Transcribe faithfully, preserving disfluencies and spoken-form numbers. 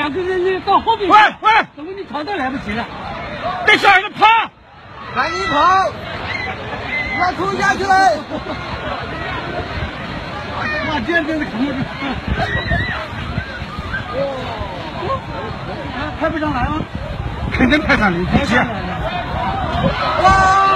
这这这到后面。 喂喂， 怎么你跑都来不及了？ 这小孩子跑， 赶紧跑，要冲下去了。 哇，这样真的扛不住。啊，拍不上来吗？ 肯定拍上来，你急。 哇！